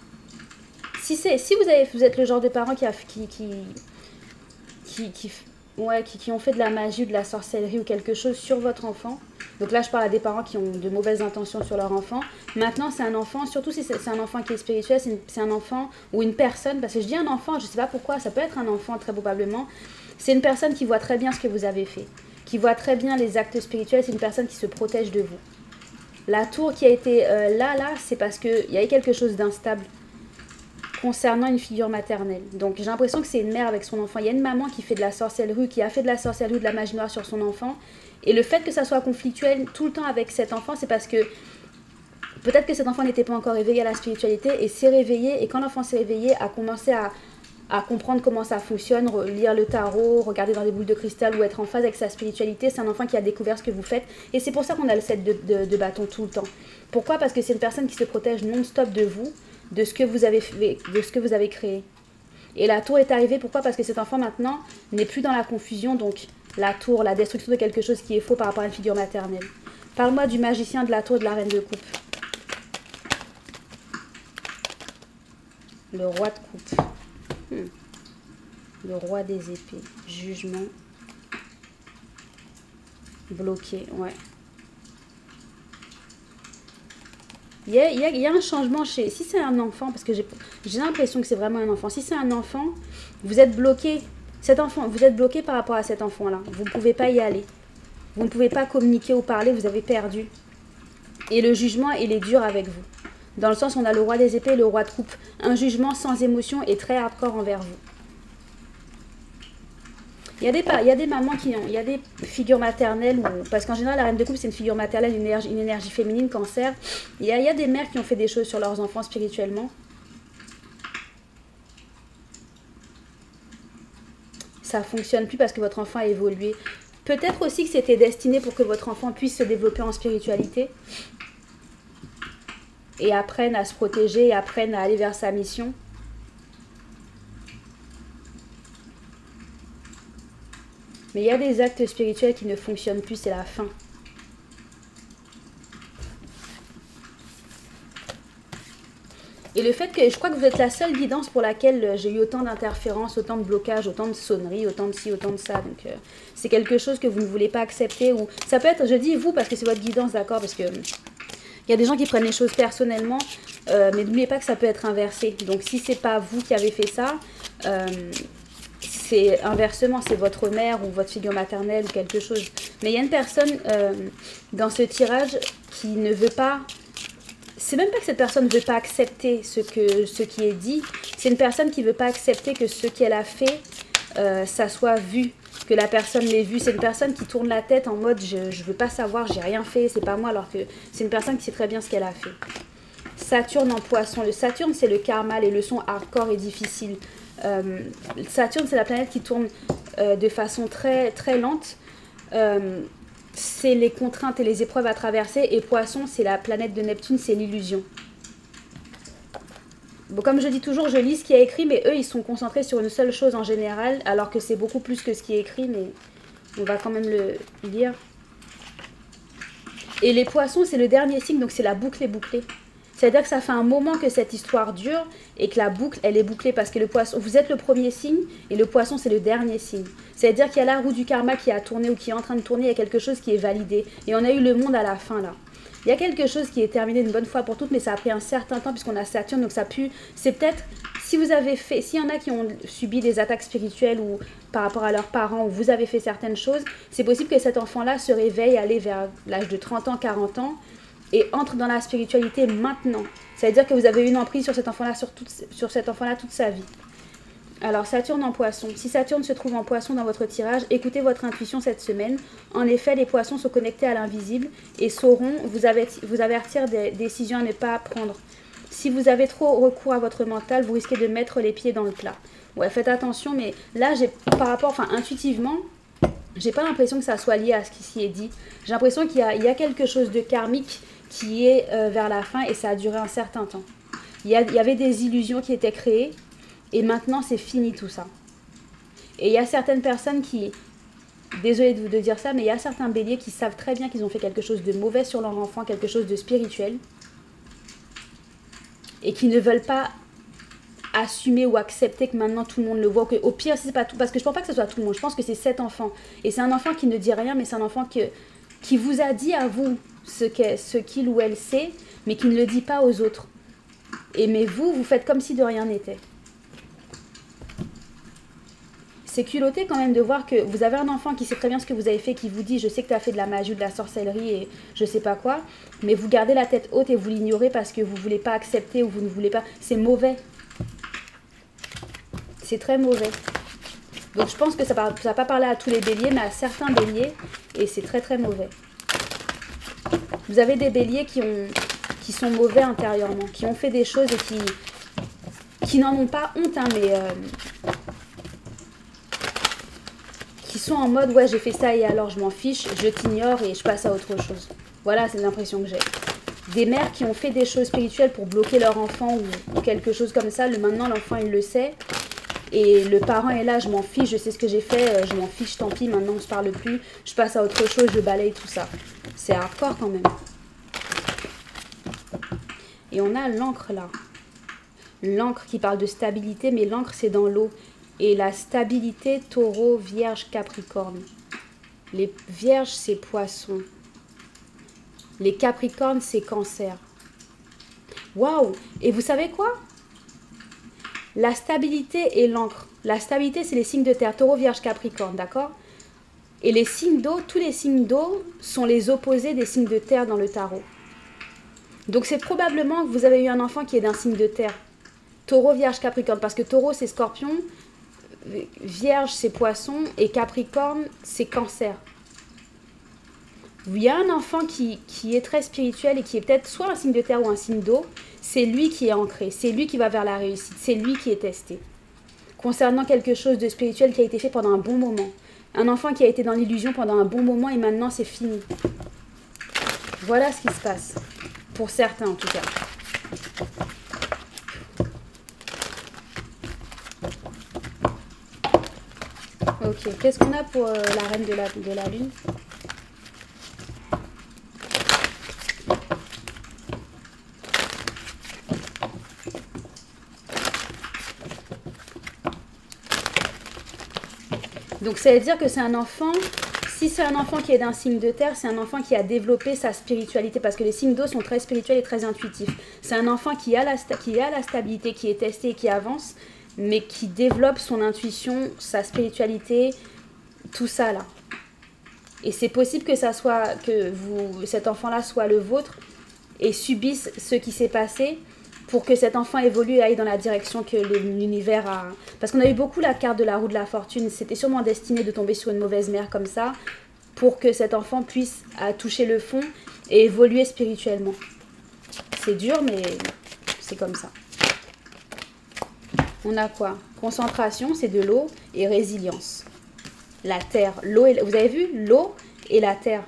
Si, si, vous, avez, vous êtes le genre de parent qui, a, qui, qui, qui, qui ouais, qui, qui ont fait de la magie ou de la sorcellerie ou quelque chose sur votre enfant. Donc là, je parle à des parents qui ont de mauvaises intentions sur leur enfant. Maintenant, c'est un enfant, surtout si c'est un enfant qui est spirituel, c'est un enfant ou une personne, parce que je dis un enfant, je ne sais pas pourquoi, ça peut être un enfant très probablement. C'est une personne qui voit très bien ce que vous avez fait, qui voit très bien les actes spirituels, c'est une personne qui se protège de vous. La tour qui a été euh, là, là, c'est parce qu'il y a eu quelque chose d'instable concernant une figure maternelle. Donc j'ai l'impression que c'est une mère avec son enfant. Il y a une maman qui fait de la sorcellerie, qui a fait de la sorcellerie ou de la magie noire sur son enfant. Et le fait que ça soit conflictuel tout le temps avec cet enfant, c'est parce que peut-être que cet enfant n'était pas encore éveillé à la spiritualité et s'est réveillé. Et quand l'enfant s'est réveillé, a commencé à, à comprendre comment ça fonctionne, lire le tarot, regarder dans des boules de cristal ou être en phase avec sa spiritualité. C'est un enfant qui a découvert ce que vous faites. Et c'est pour ça qu'on a le set de, de, de bâton tout le temps. Pourquoi? Parce que c'est une personne qui se protège non-stop de vous, de ce que vous avez fait, de ce que vous avez créé. Et la tour est arrivée, pourquoi? Parce que cet enfant maintenant n'est plus dans la confusion, donc la tour, la destruction de quelque chose qui est faux par rapport à une figure maternelle. Parle-moi du magicien, de la tour et de la reine de coupe. Le roi de coupe. Hmm. Le roi des épées. Jugement. Bloqué, ouais. Il y, a, il, y a, il y a un changement chez... Si c'est un enfant, parce que j'ai l'impression que c'est vraiment un enfant. Si c'est un enfant, vous êtes bloqué. Cet enfant, vous êtes bloqué par rapport à cet enfant-là. Vous ne pouvez pas y aller. Vous ne pouvez pas communiquer ou parler, vous avez perdu. Et le jugement, il est dur avec vous. Dans le sens, on a le roi des épées et le roi de coupe. Un jugement sans émotion et très hardcore envers vous. Il y a des, il y a des mamans qui ont, il y a des figures maternelles, où, parce qu'en général, la reine de coupe, c'est une figure maternelle, une énergie, une énergie féminine, cancer. Il y, a, il y a des mères qui ont fait des choses sur leurs enfants spirituellement. Ça ne fonctionne plus parce que votre enfant a évolué. Peut-être aussi que c'était destiné pour que votre enfant puisse se développer en spiritualité. Et apprenne à se protéger, et apprenne à aller vers sa mission. Mais il y a des actes spirituels qui ne fonctionnent plus, c'est la fin. Et le fait que, je crois que vous êtes la seule guidance pour laquelle j'ai eu autant d'interférences, autant de blocages, autant de sonneries, autant de ci, autant de ça. Donc euh, c'est quelque chose que vous ne voulez pas accepter. Ou ça peut être, je dis vous parce que c'est votre guidance, d'accord, parce que il y a des gens qui prennent les choses personnellement, euh, mais n'oubliez pas que ça peut être inversé. Donc si c'est pas vous qui avez fait ça, euh, c'est inversement, c'est votre mère ou votre figure maternelle ou quelque chose. Mais il y a une personne euh, dans ce tirage qui ne veut pas... C'est même pas que cette personne ne veut pas accepter ce, que, ce qui est dit. C'est une personne qui ne veut pas accepter que ce qu'elle a fait, euh, ça soit vu, que la personne l'ait vu. C'est une personne qui tourne la tête en mode je ne veux pas savoir, j'ai rien fait, c'est pas moi. Alors que c'est une personne qui sait très bien ce qu'elle a fait. Saturne en poisson. Le Saturne, c'est le karma, les leçons hardcore et difficiles. Euh, Saturne, c'est la planète qui tourne euh, de façon très, très lente. Euh, c'est les contraintes et les épreuves à traverser. Et Poisson, c'est la planète de Neptune, c'est l'illusion. Bon, comme je dis toujours, je lis ce qui est écrit, mais eux, ils sont concentrés sur une seule chose en général, alors que c'est beaucoup plus que ce qui est écrit, mais on va quand même le lire. Et les Poissons, c'est le dernier signe, donc c'est la boucle est bouclée. C'est-à-dire que ça fait un moment que cette histoire dure et que la boucle, elle est bouclée parce que le poisson, vous êtes le premier signe et le poisson, c'est le dernier signe. C'est-à-dire qu'il y a la roue du karma qui a tourné ou qui est en train de tourner, il y a quelque chose qui est validé. Et on a eu le monde à la fin, là. Il y a quelque chose qui est terminé une bonne fois pour toutes, mais ça a pris un certain temps puisqu'on a Saturne, donc ça pue. C'est peut-être, si vous avez fait, s'il y en a qui ont subi des attaques spirituelles ou par rapport à leurs parents, ou vous avez fait certaines choses, c'est possible que cet enfant-là se réveille, aller vers l'âge de trente ans, quarante ans, et entre dans la spiritualité maintenant. Ça veut dire que vous avez une emprise sur cet enfant-là sur toute, sur cet enfant-là toute sa vie. Alors, Saturne en poisson. Si Saturne se trouve en poisson dans votre tirage, écoutez votre intuition cette semaine. En effet, les poissons sont connectés à l'invisible et sauront vous avertir, vous avertir des décisions à ne pas prendre. Si vous avez trop recours à votre mental, vous risquez de mettre les pieds dans le plat. Ouais, faites attention, mais là, j'ai par rapport, enfin, intuitivement, j'ai pas l'impression que ça soit lié à ce qui s'y est dit. J'ai l'impression qu'il y a, il y a quelque chose de karmique qui est euh, vers la fin et ça a duré un certain temps. Il y, a, il y avait des illusions qui étaient créées et maintenant c'est fini tout ça. Et il y a certaines personnes qui, désolée de vous de dire ça, mais il y a certains béliers qui savent très bien qu'ils ont fait quelque chose de mauvais sur leur enfant, quelque chose de spirituel et qui ne veulent pas assumer ou accepter que maintenant tout le monde le voit. Que, au pire, si c'est pas tout, parce que je pense pas que ce soit tout le monde. Je pense que c'est sept enfants. Et c'est un enfant qui ne dit rien, mais c'est un enfant que, qui vous a dit à vous ce qu'il ce qu'il ou elle sait, mais qui ne le dit pas aux autres. Et mais vous, vous faites comme si de rien n'était. C'est culotté quand même de voir que vous avez un enfant qui sait très bien ce que vous avez fait, qui vous dit « je sais que tu as fait de la magie ou de la sorcellerie et je sais pas quoi », mais vous gardez la tête haute et vous l'ignorez parce que vous ne voulez pas accepter ou vous ne voulez pas. C'est mauvais. C'est très mauvais. Donc je pense que ça ne va pas parler à tous les béliers, mais à certains béliers, et c'est très très mauvais. Vous avez des béliers qui, ont, qui sont mauvais intérieurement, qui ont fait des choses et qui, qui n'en ont pas honte, hein, mais... Euh, qui sont en mode, ouais, j'ai fait ça et alors je m'en fiche, je t'ignore et je passe à autre chose. Voilà, c'est l'impression que j'ai. Des mères qui ont fait des choses spirituelles pour bloquer leur enfant ou, ou quelque chose comme ça, le maintenant l'enfant il le sait, et le parent est là, je m'en fiche, je sais ce que j'ai fait, je m'en fiche, tant pis, maintenant on se parle plus, je passe à autre chose, je balaye tout ça. C'est hardcore quand même. Et on a l'encre là. L'encre qui parle de stabilité, mais l'encre c'est dans l'eau. Et la stabilité, taureau, vierge, capricorne. Les vierges, c'est poisson. Les capricornes, c'est cancer. Waouh! Et vous savez quoi? La stabilité et l'encre. La stabilité, c'est les signes de terre. Taureau, vierge, capricorne, d'accord? Et les signes d'eau, tous les signes d'eau sont les opposés des signes de terre dans le tarot. Donc c'est probablement que vous avez eu un enfant qui est d'un signe de terre. Taureau, vierge, capricorne. Parce que taureau, c'est scorpion. Vierge, c'est poisson. Et capricorne, c'est cancer. Il y a un enfant qui, qui est très spirituel et qui est peut-être soit un signe de terre ou un signe d'eau. C'est lui qui est ancré. C'est lui qui va vers la réussite. C'est lui qui est testé. Concernant quelque chose de spirituel qui a été fait pendant un bon moment. Un enfant qui a été dans l'illusion pendant un bon moment et maintenant c'est fini. Voilà ce qui se passe. Pour certains en tout cas. Ok, qu'est-ce qu'on a pour euh, la reine de la, de la lune? Donc ça veut dire que c'est un enfant, si c'est un enfant qui est d'un signe de terre, c'est un enfant qui a développé sa spiritualité, parce que les signes d'eau sont très spirituels et très intuitifs. C'est un enfant qui a, la, qui a la stabilité, qui est testé et qui avance, mais qui développe son intuition, sa spiritualité, tout ça là. Et c'est possible que, ça soit, que vous, cet enfant-là soit le vôtre et subisse ce qui s'est passé pour que cet enfant évolue et aille dans la direction que l'univers a... Parce qu'on a eu beaucoup la carte de la roue de la fortune. C'était sûrement destiné de tomber sur une mauvaise mère comme ça pour que cet enfant puisse toucher le fond et évoluer spirituellement. C'est dur, mais c'est comme ça. On a quoi? Concentration, c'est de l'eau, et résilience. La terre. L'eau et... Vous avez vu? L'eau et la terre.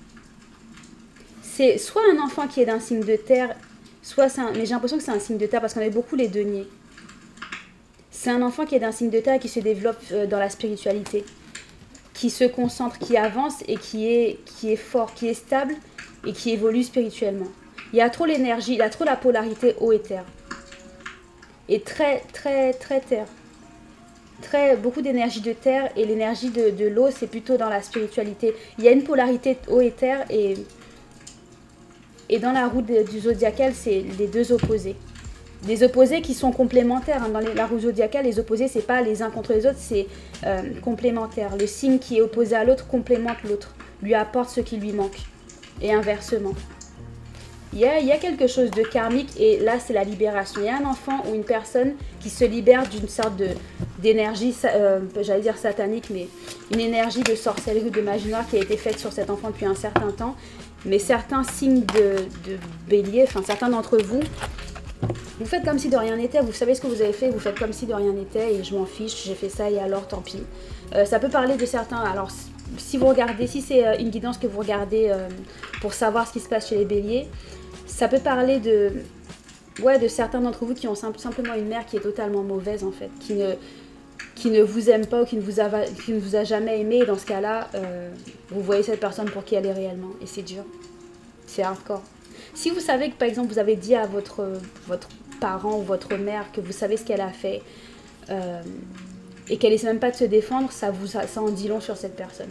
C'est soit un enfant qui est d'un signe de terre... Soit c'est un... Mais j'ai l'impression que c'est un signe de terre parce qu'on a beaucoup les deniers. C'est un enfant qui est d'un signe de terre et qui se développe dans la spiritualité. Qui se concentre, qui avance et qui est, qui est fort, qui est stable et qui évolue spirituellement. Il y a trop l'énergie, il y a trop la polarité eau et terre. Et très, très, très terre. Très, beaucoup d'énergie de terre et l'énergie de, de l'eau, c'est plutôt dans la spiritualité. Il y a une polarité eau et terre et... Et dans la roue de, du zodiacal, c'est les deux opposés. Des opposés qui sont complémentaires. Hein. Dans les, la roue zodiacale, les opposés, c'est pas les uns contre les autres, c'est euh, complémentaire. Le signe qui est opposé à l'autre complémente l'autre, lui apporte ce qui lui manque. Et inversement. Il y a, il y a quelque chose de karmique et là, c'est la libération. Il y a un enfant ou une personne qui se libère d'une sorte de, d'énergie, euh, j'allais dire satanique, mais une énergie de sorcellerie ou de magie noire qui a été faite sur cet enfant depuis un certain temps. Mais certains signes de, de bélier, enfin certains d'entre vous, vous faites comme si de rien n'était, vous savez ce que vous avez fait, vous faites comme si de rien n'était et je m'en fiche, j'ai fait ça et alors tant pis. Euh, ça peut parler de certains, alors si vous regardez, si c'est une guidance que vous regardez euh, pour savoir ce qui se passe chez les béliers, ça peut parler de, ouais, de certains d'entre vous qui ont simple, simplement une mère qui est totalement mauvaise en fait, qui ne... qui ne vous aime pas ou qui ne vous a, qui ne vous a jamais aimé. Et dans ce cas-là, euh, vous voyez cette personne pour qui elle est réellement. Et c'est dur. C'est hardcore. Si vous savez que, par exemple, vous avez dit à votre, votre parent ou votre mère, que vous savez ce qu'elle a fait, euh, et qu'elle essaie même pas de se défendre, ça, vous, ça, ça en dit long sur cette personne.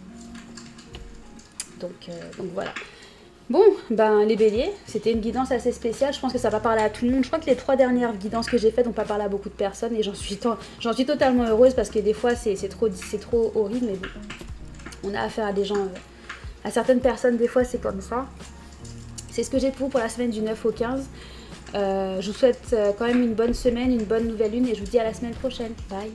Donc, euh, donc voilà. Bon, ben les béliers, c'était une guidance assez spéciale. Je pense que ça va parler à tout le monde. Je crois que les trois dernières guidances que j'ai faites n'ont pas parlé à beaucoup de personnes. Et j'en suis, j'en suis totalement heureuse parce que des fois, c'est trop, c'est trop horrible. Mais bon, on a affaire à des gens, à certaines personnes, des fois, c'est comme ça. C'est ce que j'ai pour vous pour la semaine du neuf au quinze. Euh, je vous souhaite quand même une bonne semaine, une bonne nouvelle lune. Et je vous dis à la semaine prochaine. Bye.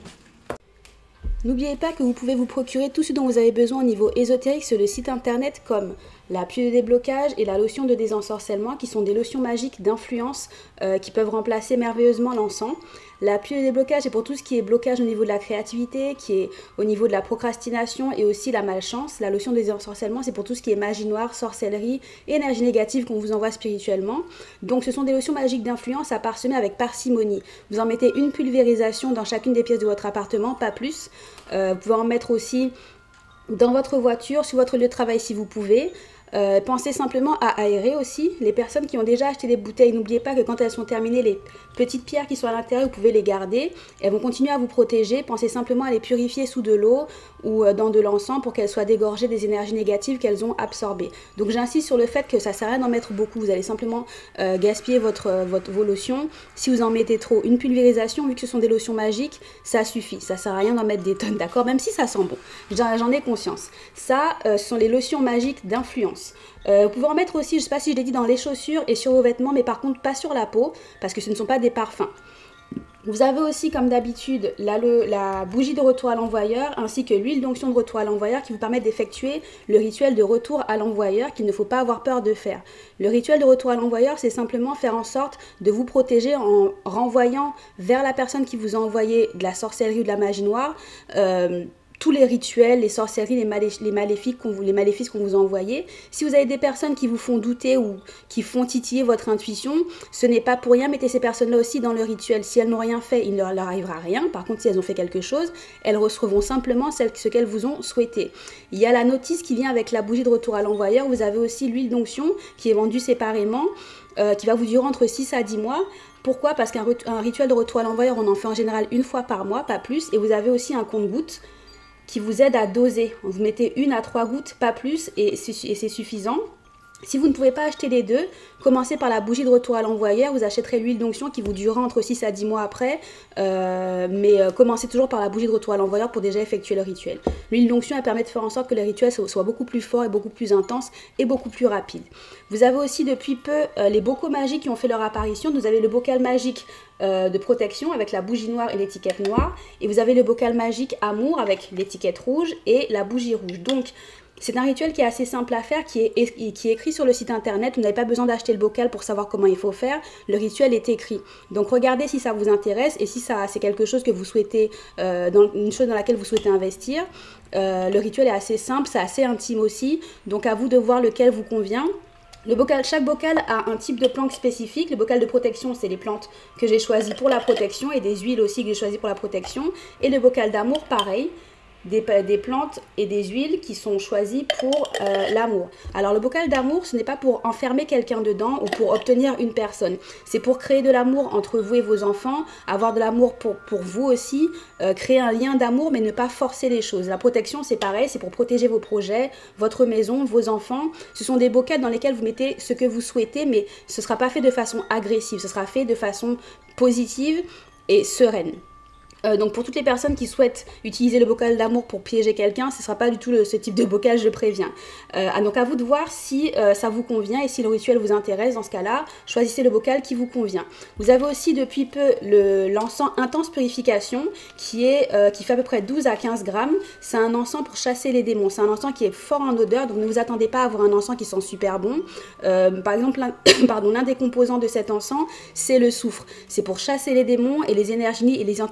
N'oubliez pas que vous pouvez vous procurer tout ce dont vous avez besoin au niveau ésotérique sur le site internet, comme la pluie de déblocage et la lotion de désensorcellement, qui sont des lotions magiques d'influence euh, qui peuvent remplacer merveilleusement l'encens. La pluie de déblocage est pour tout ce qui est blocage au niveau de la créativité, qui est au niveau de la procrastination et aussi la malchance. La lotion de désensorcellement, c'est pour tout ce qui est magie noire, sorcellerie et énergie négative qu'on vous envoie spirituellement. Donc ce sont des lotions magiques d'influence à parsemer avec parcimonie. Vous en mettez une pulvérisation dans chacune des pièces de votre appartement, pas plus. Euh, vous pouvez en mettre aussi dans votre voiture, sur votre lieu de travail si vous pouvez. Euh, pensez simplement à aérer aussi. Les personnes qui ont déjà acheté des bouteilles, n'oubliez pas que quand elles sont terminées, les petites pierres qui sont à l'intérieur, vous pouvez les garder. Elles vont continuer à vous protéger. Pensez simplement à les purifier sous de l'eau ou dans de l'encens pour qu'elles soient dégorgées des énergies négatives qu'elles ont absorbées. Donc j'insiste sur le fait que ça ne sert à rien d'en mettre beaucoup. Vous allez simplement euh, gaspiller votre, votre, vos lotions. Si vous en mettez trop, une pulvérisation, vu que ce sont des lotions magiques, ça suffit. Ça ne sert à rien d'en mettre des tonnes, d'accord? Même si ça sent bon. J'en ai conscience. Ça, euh, ce sont les lotions magiques d'influence. Euh, vous pouvez en mettre aussi, je ne sais pas si je l'ai dit, dans les chaussures et sur vos vêtements, mais par contre pas sur la peau, parce que ce ne sont pas des parfums. Vous avez aussi, comme d'habitude, la, la bougie de retour à l'envoyeur, ainsi que l'huile d'onction de retour à l'envoyeur qui vous permet d'effectuer le rituel de retour à l'envoyeur qu'il ne faut pas avoir peur de faire. Le rituel de retour à l'envoyeur, c'est simplement faire en sorte de vous protéger en renvoyant vers la personne qui vous a envoyé de la sorcellerie ou de la magie noire, euh, tous les rituels, les sorcelleries, les, malé les, maléfiques qu'on vous, les maléfices qu'on vous a envoyés. Si vous avez des personnes qui vous font douter ou qui font titiller votre intuition, ce n'est pas pour rien, mettez ces personnes-là aussi dans le rituel. Si elles n'ont rien fait, il ne leur, leur arrivera rien. Par contre, si elles ont fait quelque chose, elles recevront simplement ce qu'elles vous ont souhaité. Il y a la notice qui vient avec la bougie de retour à l'envoyeur. Vous avez aussi l'huile d'onction qui est vendue séparément, euh, qui va vous durer entre six à dix mois. Pourquoi? Parce qu'un rituel de retour à l'envoyeur, on en fait en général une fois par mois, pas plus. Et vous avez aussi un compte-gouttes qui vous aide à doser. Vous mettez une à trois gouttes, pas plus, et c'est suffisant. Si vous ne pouvez pas acheter les deux, commencez par la bougie de retour à l'envoyeur. Vous achèterez l'huile d'onction qui vous durera entre six à dix mois après. Euh, mais euh, commencez toujours par la bougie de retour à l'envoyeur pour déjà effectuer le rituel. L'huile d'onction, elle permet de faire en sorte que le rituel soit beaucoup plus fort et beaucoup plus intense et beaucoup plus rapide. Vous avez aussi depuis peu euh, les bocaux magiques qui ont fait leur apparition. Vous avez le bocal magique euh, de protection avec la bougie noire et l'étiquette noire. Et vous avez le bocal magique amour avec l'étiquette rouge et la bougie rouge. Donc, c'est un rituel qui est assez simple à faire, qui est, qui est écrit sur le site internet. Vous n'avez pas besoin d'acheter le bocal pour savoir comment il faut faire. Le rituel est écrit. Donc regardez si ça vous intéresse et si c'est quelque chose que vous souhaitez, euh, dans, une chose dans laquelle vous souhaitez investir. Euh, le rituel est assez simple, c'est assez intime aussi. Donc à vous de voir lequel vous convient. Le bocal, chaque bocal a un type de plante spécifique. Le bocal de protection, c'est les plantes que j'ai choisies pour la protection et des huiles aussi que j'ai choisies pour la protection. Et le bocal d'amour, pareil. Des, des plantes et des huiles qui sont choisies pour euh, l'amour. Alors le bocal d'amour, ce n'est pas pour enfermer quelqu'un dedans ou pour obtenir une personne. C'est pour créer de l'amour entre vous et vos enfants, avoir de l'amour pour, pour vous aussi, euh, créer un lien d'amour mais ne pas forcer les choses. La protection, c'est pareil, c'est pour protéger vos projets, votre maison, vos enfants. Ce sont des bocals dans lesquels vous mettez ce que vous souhaitez, mais ce ne sera pas fait de façon agressive, ce sera fait de façon positive et sereine. Euh, donc pour toutes les personnes qui souhaitent utiliser le bocal d'amour pour piéger quelqu'un, ce ne sera pas du tout le, ce type de bocal, je préviens. Euh, donc à vous de voir si euh, ça vous convient et si le rituel vous intéresse. Dans ce cas-là, choisissez le bocal qui vous convient. Vous avez aussi depuis peu l'encens Intense Purification qui, est, euh, qui fait à peu près douze à quinze grammes. C'est un encens pour chasser les démons. C'est un encens qui est fort en odeur, donc ne vous attendez pas à avoir un encens qui sent super bon. Euh, par exemple, l'un des composants de cet encens, c'est le soufre. C'est pour chasser les démons et les énergies et les entités néfastes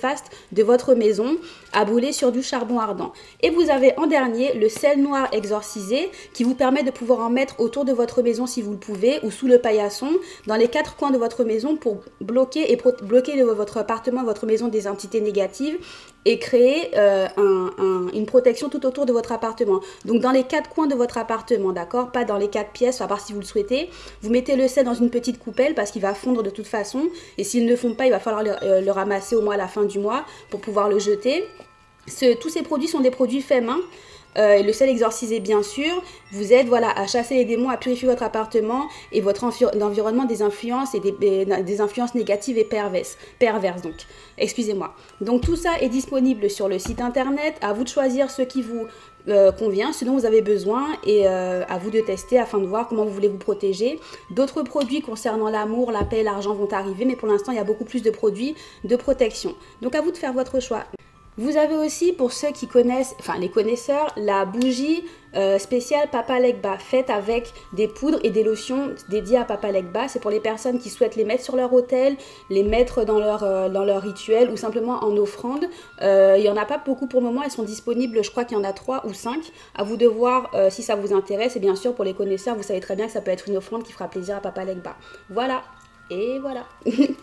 néfaste de votre maison à brûler sur du charbon ardent. Et vous avez en dernier le sel noir exorcisé qui vous permet de pouvoir en mettre autour de votre maison si vous le pouvez ou sous le paillasson, dans les quatre coins de votre maison pour bloquer et bloquer le, votre appartement, votre maison des entités négatives et créer euh, un, un, une protection tout autour de votre appartement. Donc dans les quatre coins de votre appartement, d'accord, pas dans les quatre pièces, à part si vous le souhaitez. Vous mettez le sel dans une petite coupelle parce qu'il va fondre de toute façon. Et s'il ne fond pas, il va falloir le, euh, le ramasser au moins à la fin du mois pour pouvoir le jeter. Ce, tous ces produits sont des produits faits main. Euh, et le sel exorcisé bien sûr vous aide voilà, à chasser les démons, à purifier votre appartement et votre environnement des influences et des, des influences négatives et perverses, perverses donc, excusez-moi. Donc tout ça est disponible sur le site internet, à vous de choisir ce qui vous euh, convient, ce dont vous avez besoin et euh, à vous de tester afin de voir comment vous voulez vous protéger. D'autres produits concernant l'amour, la paix, l'argent vont arriver, mais pour l'instant il y a beaucoup plus de produits de protection. Donc à vous de faire votre choix. Vous avez aussi, pour ceux qui connaissent, enfin les connaisseurs, la bougie euh, spéciale Papa Legba, faite avec des poudres et des lotions dédiées à Papa Legba. C'est pour les personnes qui souhaitent les mettre sur leur autel, les mettre dans leur, euh, dans leur rituel ou simplement en offrande. Euh, il n'y en a pas beaucoup pour le moment, elles sont disponibles, je crois qu'il y en a trois ou cinq. À vous de voir euh, si ça vous intéresse. Et bien sûr, pour les connaisseurs, vous savez très bien que ça peut être une offrande qui fera plaisir à Papa Legba. Voilà, et voilà.